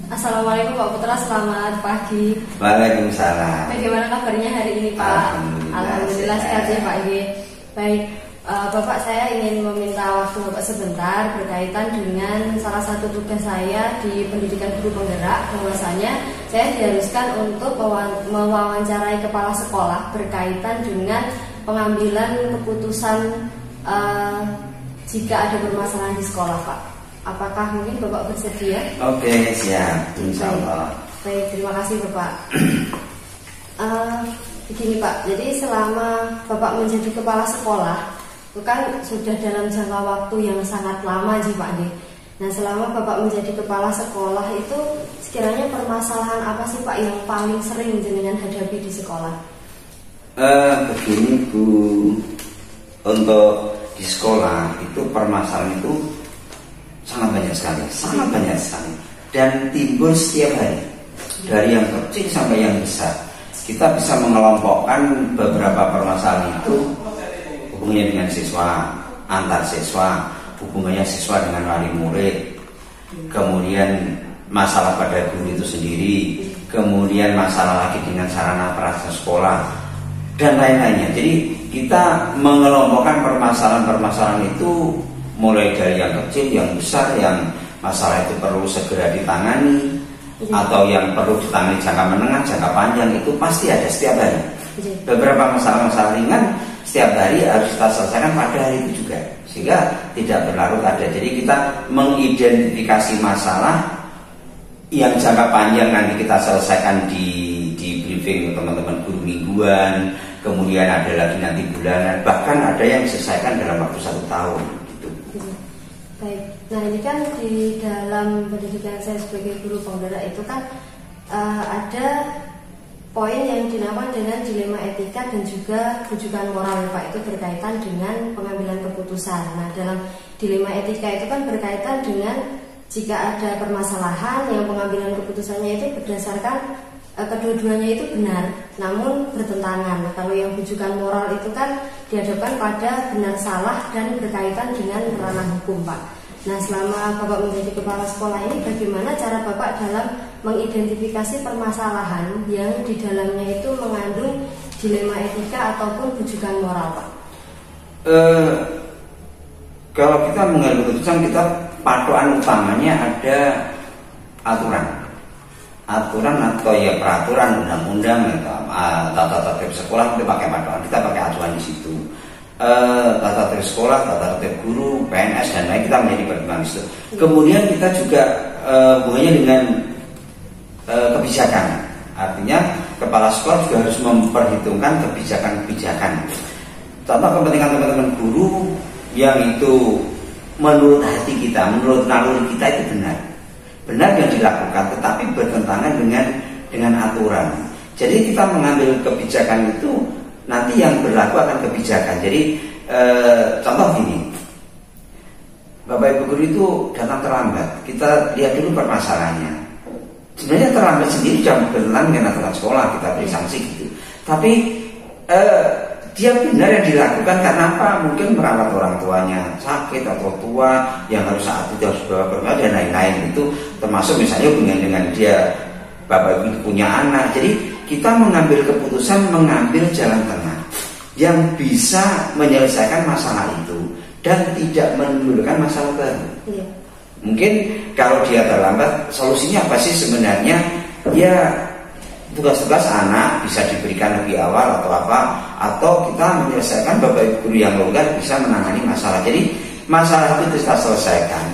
Assalamualaikum Pak Putra, selamat pagi. Waalaikumsalam. Bagaimana kabarnya hari ini Pak? Alhamdulillah sehat ya Pak. Baik, Bapak, saya ingin meminta waktu Bapak sebentar berkaitan dengan salah satu tugas saya di pendidikan guru penggerak. Bahwasanya saya diharuskan untuk mewawancarai kepala sekolah berkaitan dengan pengambilan keputusan jika ada permasalahan di sekolah Pak. Apakah mungkin Bapak bersedia? Oke, siap, insya Allah. Baik, terima kasih Bapak. Begini Pak, jadi selama Bapak menjadi kepala sekolah, itu kan sudah dalam jangka waktu yang sangat lama sih Pak. Nah, selama Bapak menjadi kepala sekolah itu sekiranya permasalahan apa sih Pak yang paling sering jenengan hadapi di sekolah? Begini Bu, untuk di sekolah itu permasalahan itu sangat banyak sekali, dan timbul setiap hari, dari yang kecil sampai yang besar. Kita bisa mengelompokkan beberapa permasalahan itu hubungannya dengan siswa, antar siswa, hubungannya siswa dengan wali murid, kemudian masalah pada guru itu sendiri, kemudian masalah lagi dengan sarana prasarana sekolah, dan lain-lainnya. Jadi kita mengelompokkan permasalahan-permasalahan itu mulai dari yang kecil, yang besar, yang masalah itu perlu segera ditangani, atau yang perlu ditangani jangka menengah, jangka panjang, itu pasti ada setiap hari. Beberapa masalah-masalah ringan setiap hari harus kita selesaikan pada hari itu juga, sehingga tidak berlarut ada. Jadi kita mengidentifikasi masalah yang jangka panjang nanti kita selesaikan di briefing teman-teman guru mingguan, kemudian ada lagi nanti bulanan, bahkan ada yang diselesaikan dalam waktu 1 tahun. Baik, nah ini kan di dalam pendidikan saya sebagai guru penggerak itu kan ada poin yang dinamakan dengan dilema etika dan juga rujukan moral Pak, itu berkaitan dengan pengambilan keputusan. Nah, dalam dilema etika itu kan berkaitan dengan jika ada permasalahan yang pengambilan keputusannya itu berdasarkan kedua-duanya itu benar namun bertentangan. Nah, kalau yang rujukan moral itu kan dihadapkan pada benar salah dan berkaitan dengan ranah hukum Pak. Nah, selama Bapak menjadi kepala sekolah ini, bagaimana cara Bapak dalam mengidentifikasi permasalahan yang di dalamnya itu mengandung dilema etika ataupun rujukan moral Pak? Kalau kita mengambil keputusan, kita patokan utamanya ada aturan atau ya peraturan undang-undang, tata tertib sekolah, kita pakai patokan, kita pakai aturan di situ. Tata tertib sekolah, tata tertib guru, PNS dan lain, kita menjadi pertimbangan itu. Kemudian kita juga hubungannya dengan kebijakan. Artinya kepala sekolah juga harus memperhitungkan kebijakan-kebijakan. Contoh kepentingan teman-teman guru yang itu menurut hati kita, menurut naluri kita itu benar yang dilakukan, tetapi bertentangan dengan aturan. Jadi kita mengambil kebijakan itu, nanti yang berlaku akan kebijakan. Jadi contoh gini, Bapak Ibu guru itu datang terlambat, kita lihat dulu permasalahannya. Sebenarnya terlambat sendiri sudah bertentangan dengan aturan sekolah, kita beri sanksi gitu. Tapi dia benar yang dilakukan karena apa? Mungkin merawat orang tuanya sakit atau tua yang harus saat itu harus bawa ke rumah dan lain-lain. Itu termasuk misalnya hubungan dengan dia Bapak Ibu punya anak. Jadi kita mengambil keputusan, mengambil jalan tengah yang bisa menyelesaikan masalah itu dan tidak menimbulkan masalah baru. Mungkin kalau dia terlambat, solusinya apa sih sebenarnya? Ya tugas-tugas anak bisa diberikan lebih awal atau apa, atau kita menyelesaikan Bapak Ibu guru yang longgar bisa menangani masalah. Jadi masalah itu kita selesaikan,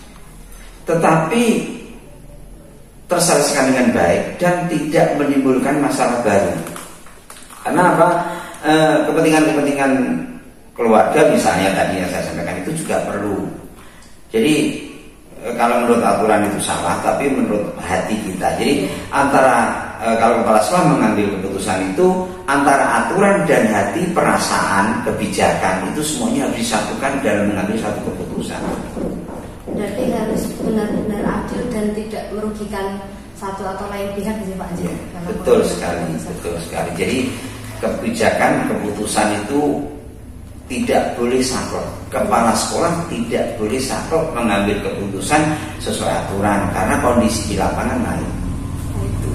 tetapi terselesaikan dengan baik dan tidak menimbulkan masalah baru. Karena apa? Kepentingan-kepentingan keluarga misalnya tadi yang saya sampaikan itu juga perlu. Jadi kalau menurut aturan itu salah, tapi menurut hati kita. Jadi antara kalau kepala sekolah mengambil keputusan itu antara aturan dan hati, perasaan, kebijakan itu semuanya harus disatukan dalam mengambil satu keputusan. Berarti harus benar-benar adil dan tidak merugikan satu atau lain pihak, gitu Pak. Ya, betul sekali. Jadi kebijakan, keputusan itu tidak boleh saklek. Kepala sekolah tidak boleh saklek mengambil keputusan sesuai aturan karena kondisi di lapangan lain. Itu.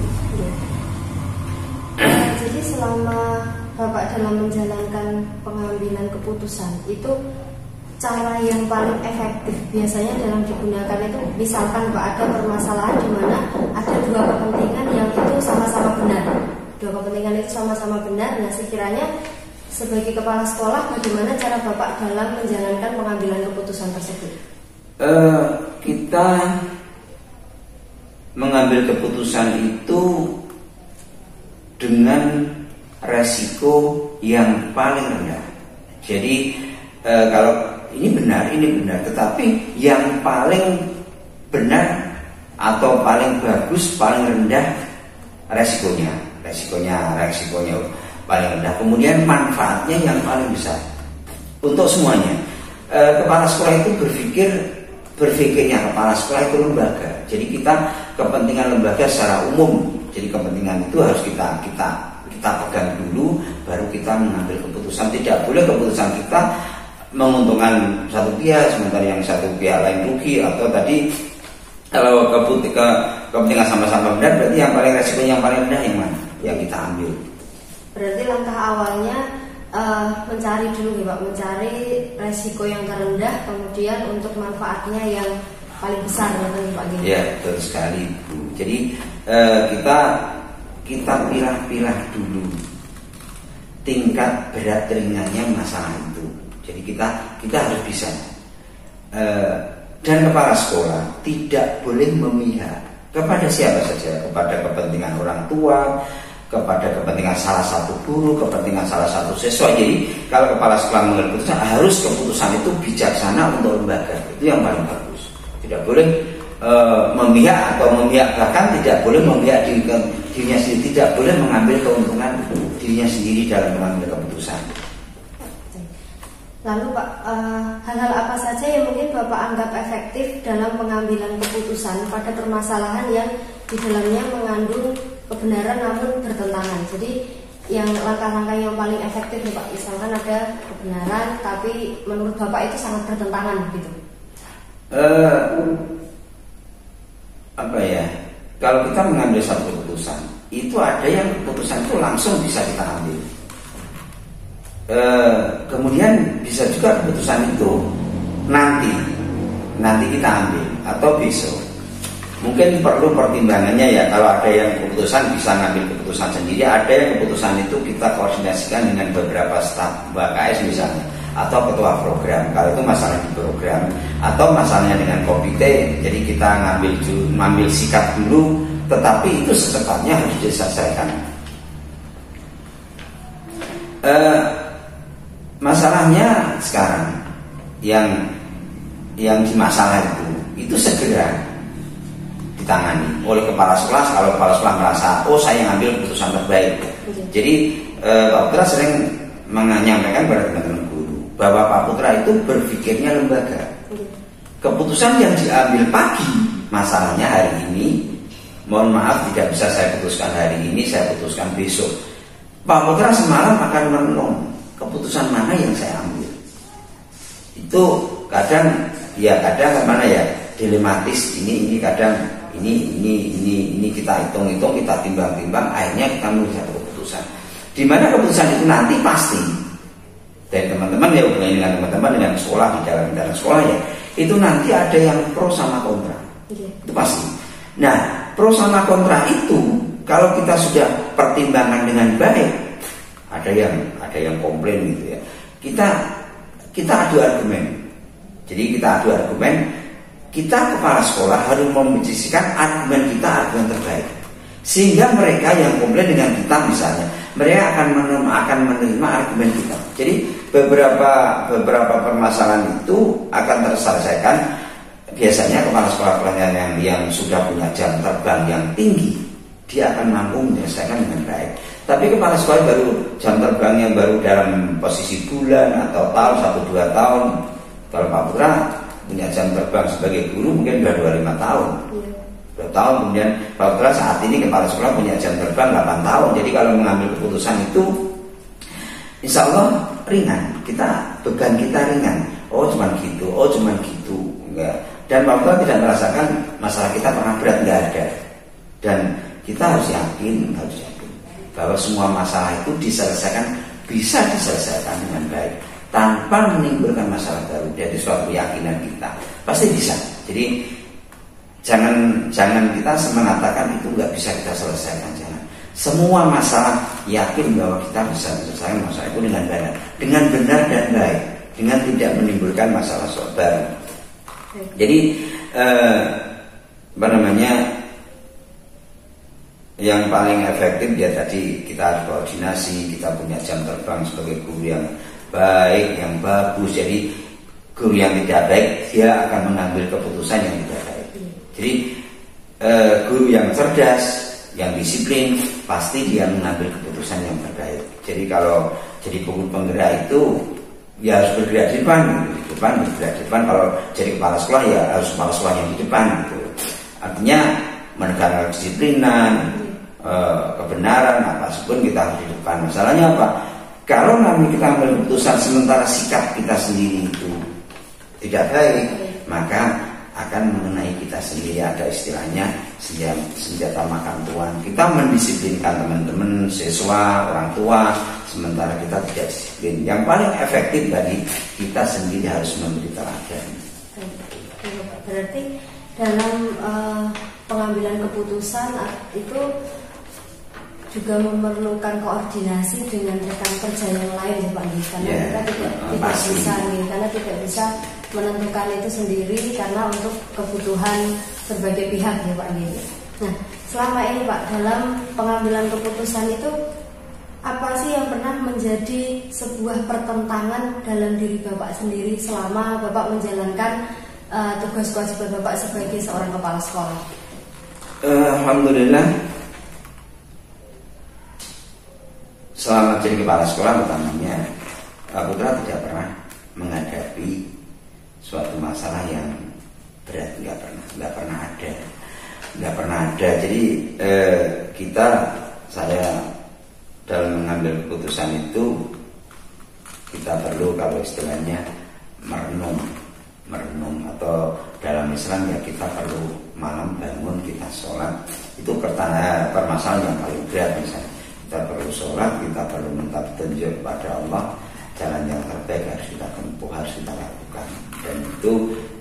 Jadi selama Bapak dalam menjalankan pengambilan keputusan itu cara yang paling efektif biasanya dalam digunakan itu, misalkan Pak ada permasalahan di mana ada dua kepentingan yang itu sama-sama benar. Dua kepentingan itu sama-sama benar. Nah, sekiranya sebagai kepala sekolah, bagaimana cara Bapak dalam menjalankan pengambilan keputusan tersebut? Kita mengambil keputusan itu dengan resiko yang paling rendah. Jadi kalau ini benar, tetapi yang paling benar atau paling bagus, paling rendah resikonya paling rendah, kemudian manfaatnya yang paling besar untuk semuanya. Kepala sekolah itu berpikirnya kepala sekolah itu lembaga. Jadi kita kepentingan lembaga secara umum. Jadi kepentingan itu harus kita pegang dulu, baru kita mengambil keputusan. Tidak boleh keputusan kita menguntungkan satu pihak sementara yang satu pihak lain rugi, atau tadi kalau kepentingan sama-sama benar, berarti yang paling resiko yang paling rendah yang mana yang kita ambil. Berarti langkah awalnya mencari dulu ya Pak, mencari resiko yang terendah, kemudian untuk manfaatnya yang paling besar ya Pak. Ya, betul sekali Bu. Jadi kita pilah-pilah dulu tingkat berat ringannya masalah itu. Jadi kita harus bisa. Dan kepala sekolah tidak boleh memihak kepada siapa saja, kepada kepentingan orang tua, kepada kepentingan salah satu guru, kepentingan salah satu siswa. Jadi kalau kepala sekolah mengambil keputusan, harus keputusan itu bijaksana untuk lembaga. Itu yang paling bagus. Tidak boleh memihak atau memihak, bahkan tidak boleh memihak dirinya sendiri, tidak boleh mengambil keuntungan dirinya sendiri dalam mengambil keputusan. Lalu Pak, hal-hal apa saja yang mungkin Bapak anggap efektif dalam pengambilan keputusan pada permasalahan yang di dalamnya mengandung kebenaran namun bertentangan? Jadi yang langkah-langkah yang paling efektif nih Pak, misalkan ada kebenaran tapi menurut Bapak itu sangat bertentangan gitu. Kalau kita mengambil satu keputusan, itu ada yang keputusan itu langsung bisa kita ambil. Kemudian bisa juga keputusan itu nanti kita ambil atau besok. Mungkin perlu pertimbangannya ya. Kalau ada yang keputusan bisa ngambil keputusan sendiri, ada yang keputusan itu kita koordinasikan dengan beberapa staf BKS misalnya, atau ketua program kalau itu masalah di program, atau masalahnya dengan komite. Jadi kita ngambil sikap dulu, tetapi itu secepatnya harus diselesaikan. Masalahnya sekarang yang di masalah itu segera ditangani oleh kepala sekolah. Kalau kepala sekolah merasa saya ngambil keputusan terbaik. Jadi Pak Putra sering menyampaikan pada teman-teman guru bahwa Pak Putra itu berpikirnya lembaga. Keputusan yang diambil pagi, masalahnya hari ini, mohon maaf tidak bisa saya putuskan hari ini, saya putuskan besok. Pak Putra semalam akan merenung keputusan mana yang saya ambil. Itu kadang mana ya dilematis, ini kadang ini kita hitung-hitung, kita timbang-timbang, akhirnya kita ambil satu keputusan. Di mana keputusan itu nanti pasti dari teman-teman ya, hubungannya dengan teman-teman dengan sekolah, di dalam sekolah ya, itu nanti ada yang pro sama kontra. Itu pasti. Nah, pro sama kontra itu kalau kita sudah pertimbangkan dengan baik, ada yang komplain gitu ya, kita adu argumen. Jadi kita adu argumen, kita kepala sekolah harus memposisikan argumen terbaik, sehingga mereka yang komplain dengan kita misalnya, mereka akan menerima argumen kita. Jadi beberapa permasalahan itu akan terselesaikan. Biasanya kepala sekolah yang sudah punya jam terbang yang tinggi, dia akan mampu menyelesaikan dengan baik. Tapi kepala sekolah baru jam terbang yang baru dalam posisi bulan atau tahun 1-2 tahun. Kalau Pak Putra punya jam terbang sebagai guru mungkin sudah 25 tahun. 2 tahun kemudian Pak Putra saat ini kepala sekolah punya jam terbang 8 tahun. Jadi kalau mengambil keputusan itu insya Allah ringan, beban kita ringan. Oh cuman gitu, enggak. Dan Bapak tidak merasakan masalah kita pernah berat, enggak ada. Dan kita harus yakin bahwa semua masalah itu bisa diselesaikan dengan baik tanpa menimbulkan masalah baru. Jadi suatu keyakinan kita pasti bisa. Jadi jangan kita mengatakan itu nggak bisa kita selesaikan. Jangan. Semua masalah yakin bahwa kita bisa menyelesaikan masalah itu dengan benar dan baik, dengan tidak menimbulkan masalah baru. Jadi yang paling efektif ya tadi kita harus koordinasi, kita punya jam terbang sebagai guru yang baik, yang bagus. Jadi guru yang tidak baik dia akan mengambil keputusan yang tidak baik. Jadi guru yang cerdas, yang disiplin, pasti dia mengambil keputusan yang terbaik. Jadi kalau jadi guru penggerak itu ya harus bergerak di depan. Kalau jadi kepala sekolah ya harus kepala sekolah yang di depan gitu. Artinya menegakkan kedisiplinan, kebenaran apapun kita harus di depan. Masalahnya apa? Kalau nanti kita ambil keputusan sementara sikap kita sendiri itu tidak baik, maka akan mengenai kita sendiri. Ada istilahnya senjata makan tuan. Kita mendisiplinkan teman-teman, siswa, orang tua, sementara kita tidak disiplin. Yang paling efektif bagi kita sendiri harus memberi teladan. Berarti dalam pengambilan keputusan itu juga memerlukan koordinasi dengan rekan kerja yang lain, Pak Andi, karena kita tidak bisa menentukan itu sendiri karena untuk kebutuhan berbagai pihak ya Pak Andi. Nah, selama ini Pak dalam pengambilan keputusan itu apa sih yang pernah menjadi sebuah pertentangan dalam diri Bapak sendiri selama Bapak menjalankan tugas kewajiban Bapak sebagai seorang kepala sekolah? Alhamdulillah, selama jadi kepala sekolah utamanya Putra tidak pernah menghadapi suatu masalah yang berat, nggak pernah ada. Jadi saya dalam mengambil keputusan itu kita perlu, kalau istilahnya merenung atau dalam Islam ya kita perlu malam bangun kita sholat. Itu permasalahan yang paling berat. Misalnya kita perlu sholat, kita perlu minta petunjuk kepada Allah, jalan yang terbaik harus kita tempuh, harus kita lakukan. Dan itu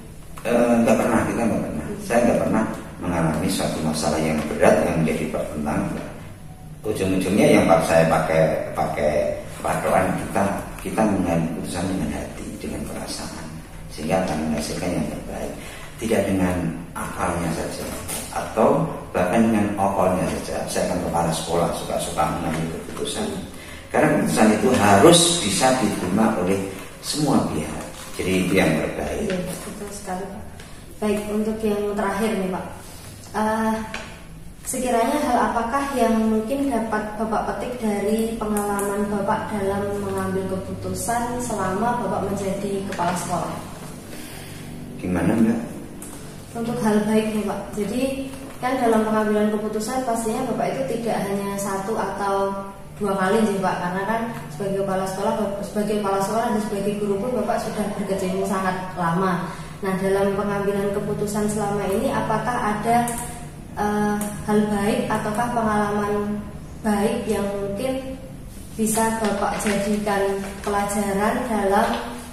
saya nggak pernah mengalami suatu masalah yang berat yang menjadi pertentangan. Ujung-ujungnya yang saya pakai padoan kita mengambil keputusan dengan hati, dengan perasaan, sehingga akan menghasilkan yang terbaik, tidak dengan akalnya saja atau bahkan dengan okolnya saja. Saya kan kepala sekolah suka mengambil keputusan, karena keputusan itu harus bisa diterima oleh semua pihak. Jadi itu yang terbaik. Ya, betul sekali Pak. Baik, untuk yang terakhir nih Pak, sekiranya hal apakah yang mungkin dapat Bapak petik dari pengalaman Bapak dalam mengambil keputusan selama Bapak menjadi kepala sekolah? Gimana Mbak? Untuk hal baik nih Pak. Jadi kan dalam pengambilan keputusan pastinya Bapak itu tidak hanya satu atau dua kali sih Pak, karena kan sebagai kepala sekolah dan sebagai guru pun Bapak sudah berkecimpung sangat lama. Nah, dalam pengambilan keputusan selama ini apakah ada hal baik ataukah pengalaman baik yang mungkin bisa Bapak jadikan pelajaran dalam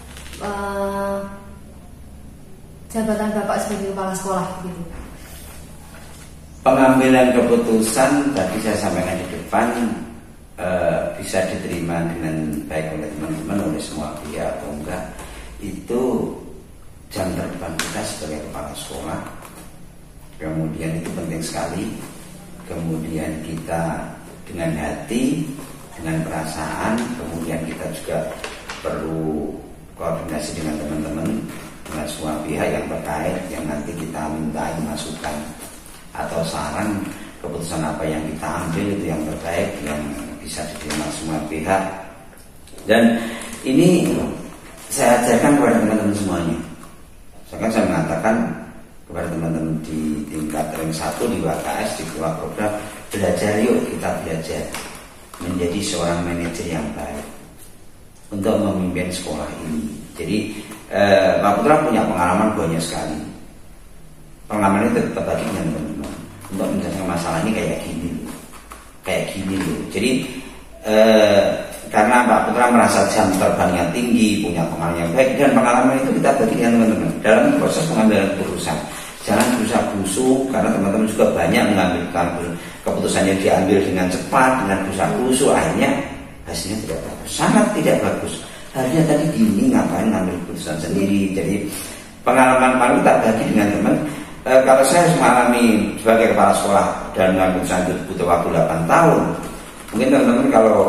jabatan Bapak sebagai kepala sekolah gitu? Pengambilan keputusan tadi saya sampaikan di depan bisa diterima dengan baik oleh teman-teman, oleh semua pihak atau enggak, itu jam terbang kita sebagai kepala sekolah. Kemudian itu penting sekali. Kemudian kita dengan hati, dengan perasaan, kemudian kita juga perlu koordinasi dengan teman-teman, dengan semua pihak yang terkait, yang nanti kita minta masukan atau saran keputusan apa yang kita ambil itu yang terbaik, yang bisa diterima semua pihak. Dan ini saya ajarkan kepada teman-teman semuanya. Saya mengatakan kepada teman-teman di tingkat rank 1 di WKS, di kelola program, belajar yuk, kita belajar menjadi seorang manajer yang baik. untuk memimpin sekolah ini. Jadi Pak Putra punya pengalaman banyak sekali. Pengalaman itu tetap bagi dengan teman-teman untuk menyelesaikan masalah ini kayak gini loh. Jadi karena Pak Putra merasa jam terbangnya tinggi, punya pengalaman yang baik, dan pengalaman itu kita bagi dengan teman-teman dalam proses pengambilan keputusan. Jangan busa-busu, karena teman-teman juga banyak mengambil keputusan yang diambil dengan cepat, dengan busa-busu, akhirnya hasilnya tidak bagus, sangat tidak bagus. Harusnya tadi gini, ngapain ngambil keputusan sendiri. Jadi pengalaman Pak kita bagi dengan teman. Kalau saya mengalami sebagai kepala sekolah dan mengambil keputusan itu butuh waktu 8 tahun, mungkin teman-teman kalau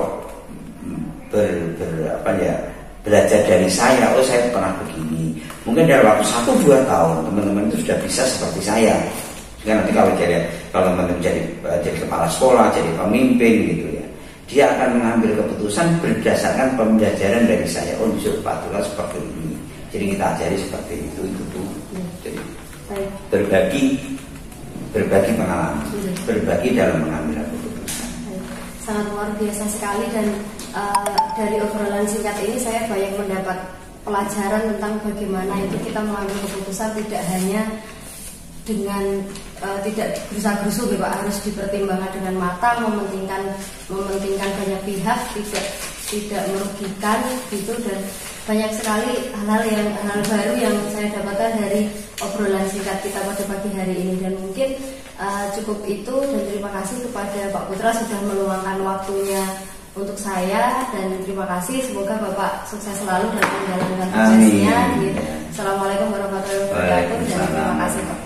belajar dari saya, oh saya pernah begini, mungkin dalam waktu 1-2 tahun teman-teman itu sudah bisa seperti saya. Sehingga nanti kalau teman-teman jadi kepala sekolah, jadi pemimpin gitu ya, dia akan mengambil keputusan berdasarkan pembelajaran dari saya. Oh justru Pak Putra seperti ini, jadi kita ajari seperti itu tuh. Jadi berbagi pengalaman, berbagi dalam mengambil keputusan. Sangat luar biasa sekali, dan dari obrolan singkat ini saya banyak mendapat pelajaran tentang bagaimana itu kita mengambil keputusan tidak hanya dengan tidak gerusa-gerusu, harus dipertimbangkan dengan matang, mementingkan banyak pihak, tidak merugikan gitu, dan banyak sekali hal baru yang saya dapatkan dari obrolan singkat kita pada pagi hari ini. Dan mungkin cukup itu, dan terima kasih kepada Pak Putra sudah meluangkan waktunya untuk saya, dan terima kasih, semoga Bapak sukses selalu dalam menjalankan tugasnya. Assalamualaikum warahmatullahi wabarakatuh, dan terima kasih Pak.